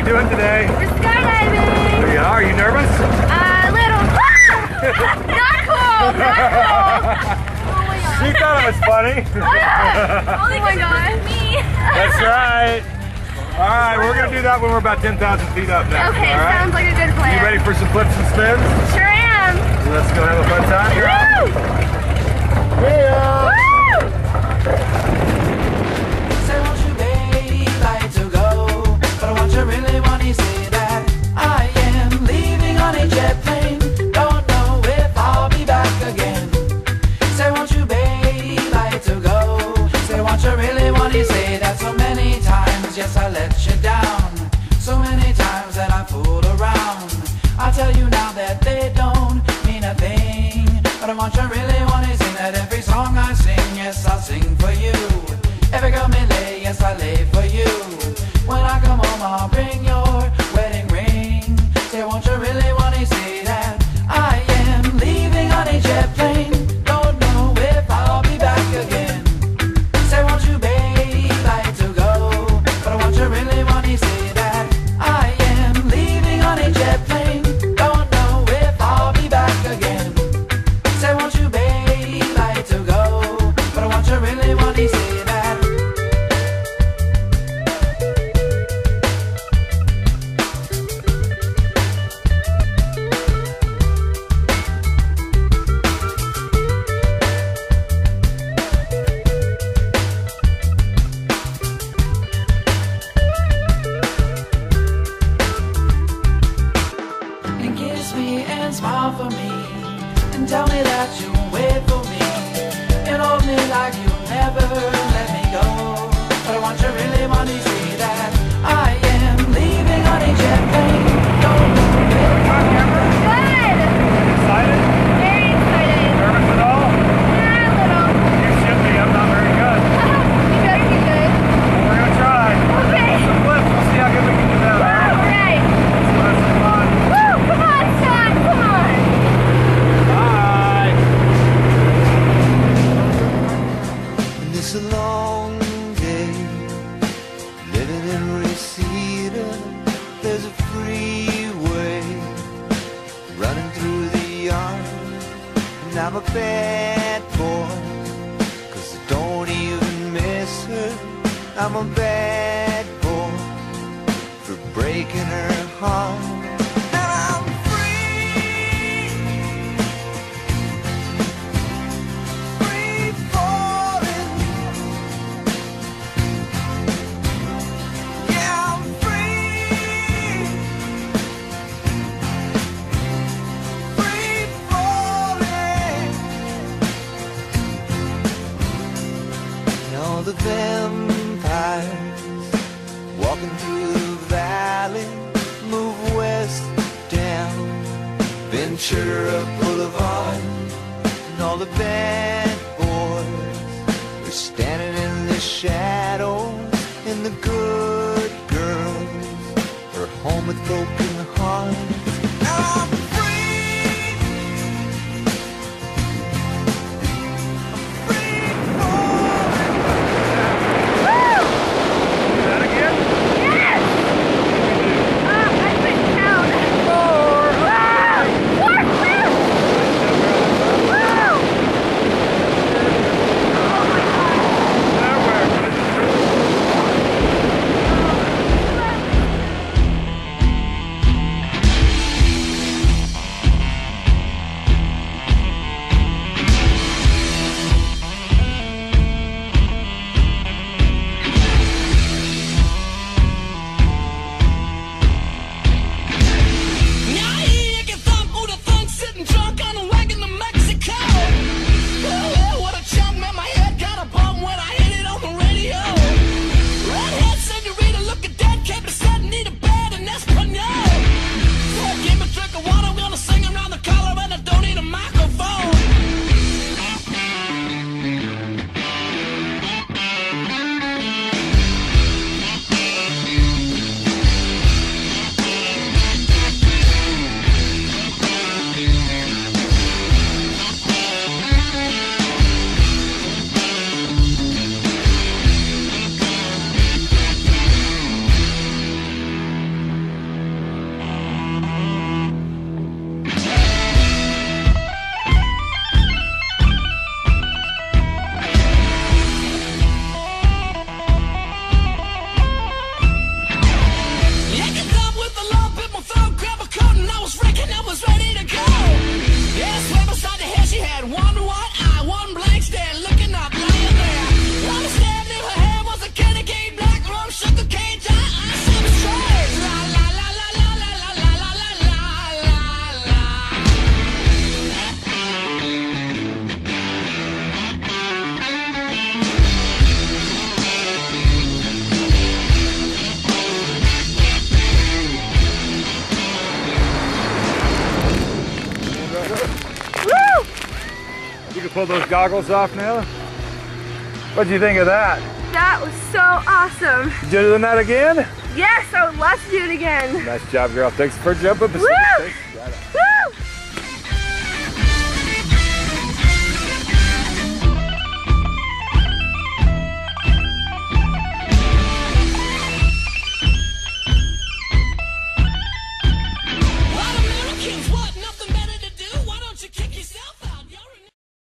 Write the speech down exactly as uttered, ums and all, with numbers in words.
you doing today? We're skydiving. There you are. Are you nervous? Uh, a little. Not cool. Not cool. Oh my god. She thought it was funny. Oh my god. Me. That's right. All right, we're gonna do that when we're about ten thousand feet up next. Okay, all right? sounds like a good plan. You ready for some flips and spins? Sure am. Let's go have a fun time. You're Woo! Yeah. Woo! Say, won't you, babe, like to go? But I want you really want to say that I am leaving on a jet plane. Don't know if I'll be back again. Say, won't you, babe, like to go? Say, won't you really want to say that so many times? Yes, I let you down. So many times that I fooled around. I tell you now that they don't mean a thing. But I want you really want to sing that every song I sing. Yes, I'll sing for you. Every girl may lay, yes, I lay for you. When I come home, I'll bring your wedding ring. Say, won't you really want to say that I am leaving on a jet plane? Don't know if I'll be back again. Say, won't you, babe, like to go? But I want you really want to say that I am leaving on a jet plane. Don't know if I'll be back again. Say, won't you, babe, like to go? But I want you really want to say that. And kiss me and smile for me, and tell me that you'll wait for me, and hold me like you'll never let me go. But I want you really want to see that I am leaving on a jet plane. Don't know if I ever. Good. Excited? Very excited. Nervous at all? Yeah, a little. You should be. I'm not very good. You better be good. We're gonna try. Okay. Some flips. We'll see how good we can do that. All right? All right. Let's go have some fun. Woo! Come on, son. Come on. Bye. And it's a long day living in Reseda. There's a freeway running through the yard, and I'm a bad boy, 'cause I don't even miss her. I'm a bad boy for breaking her heart. And I'm free, free falling. Yeah, I'm free, free falling. And all the vampires walking through the valley move west down Ventura Boulevard, and all the bad boys are standing in the shadows, and the good girls are home with broken hearts. Now I'm free, I'm free falling. Do that again? Yes. Uh, I couldn't count. Four. Wow. Four flips. Wow. Oh my god. That works. pull those goggles off now. What'd you think of that? That was so awesome. You doing that again? Yes, I would love to do it again. Nice job, girl. Thanks for jumping. Woo! Thanks. Woo!